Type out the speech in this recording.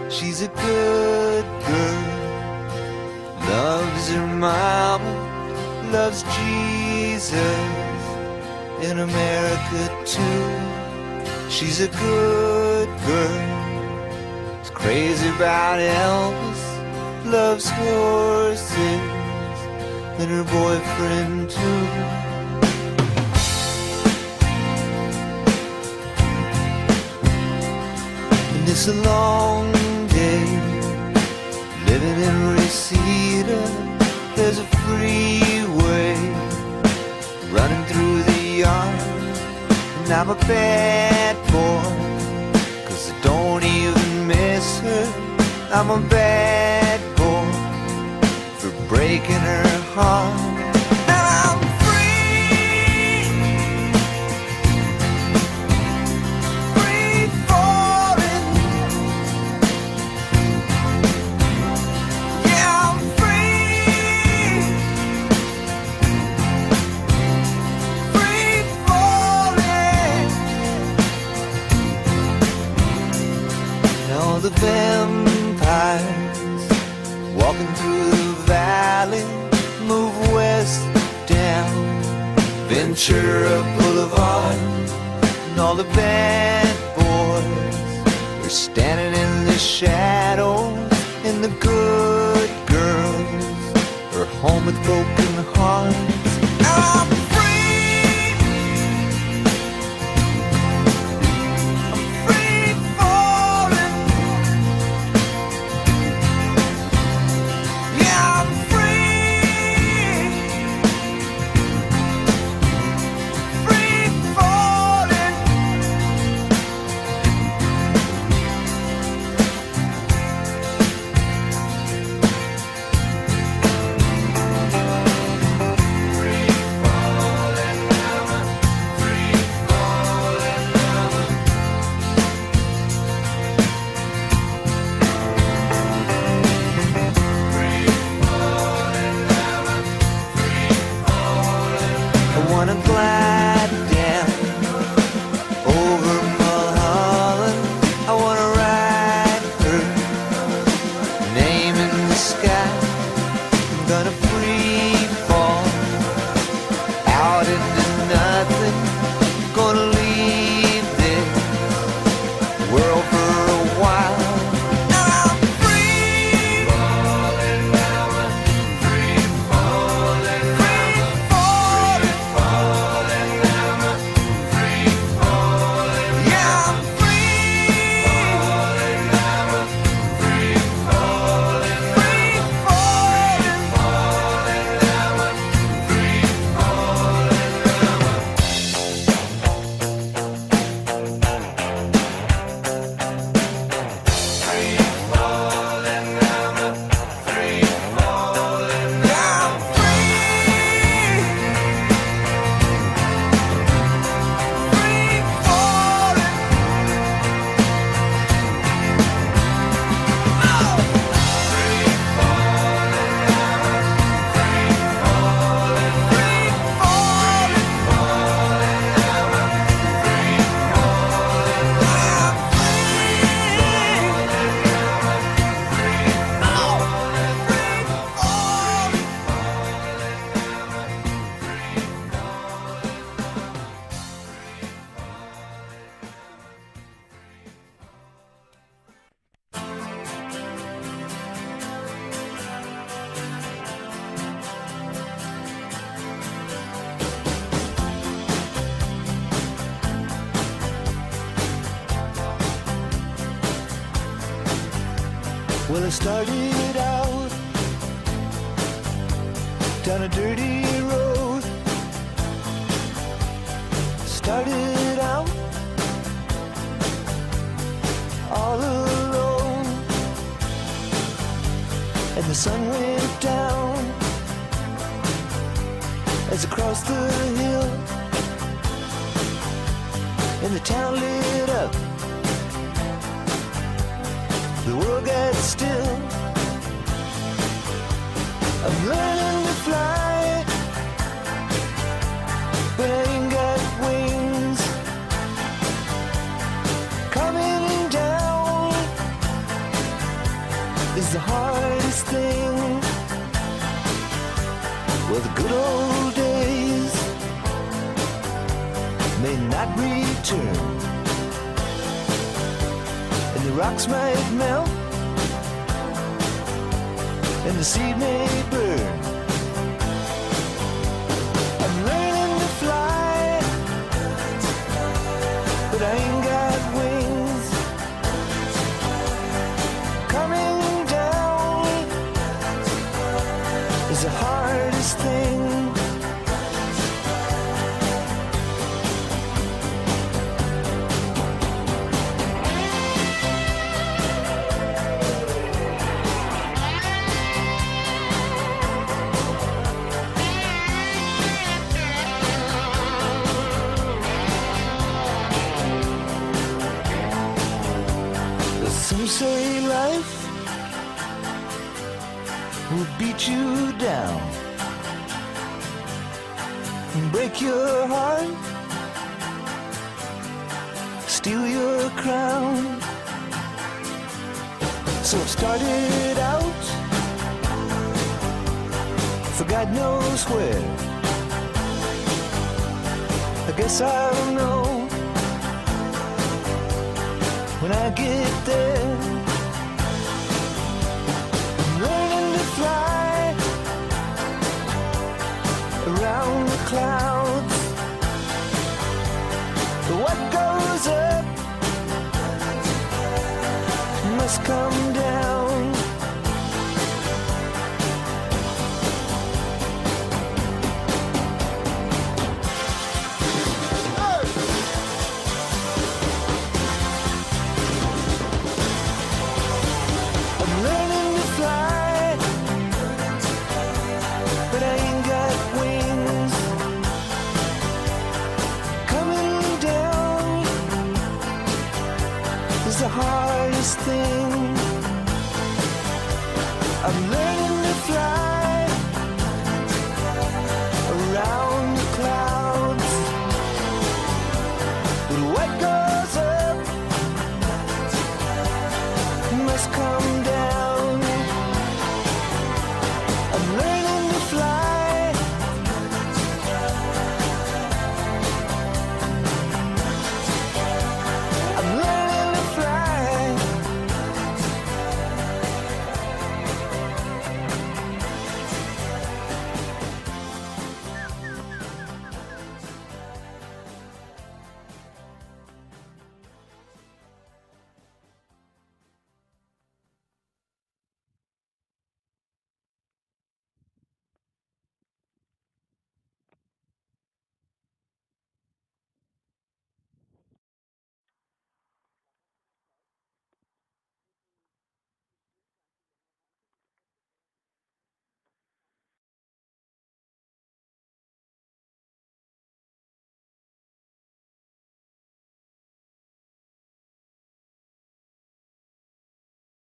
She's a good girl, loves her mama, loves Jesus, in America too. She's a good girl, is crazy about Elvis, loves horses, and her boyfriend too. And it's a long day living in Reseda. There's a freeway running through the yard, and I'm a bad boy, 'cause I don't even miss her. I'm a bad boy for breaking her heart. The vampires walking through the valley move west down Ventura Boulevard, and all the bad boys are standing in the shadows, and the good girls are home with broken hearts. I'm Well, I started out down a dirty road. Started out all alone, and the sun went down as I crossed the hill, and the town lit up. The world got still. I'm learning to fly, but I ain't got wings. Coming down is the hardest thing. Well, the good old days may not return, and the rocks might melt, and the seed may burn. I'm learning to fly, but I ain't got wings. Coming down is the hardest thing. Some say life will beat you down and break your heart, steal your crown. So it started out for God knows where. I guess I'll know when I get there. I'm learning to fly around the clouds. What goes up must come down. The hardest thing. I'm learning to fly around the clouds, but what goes up must come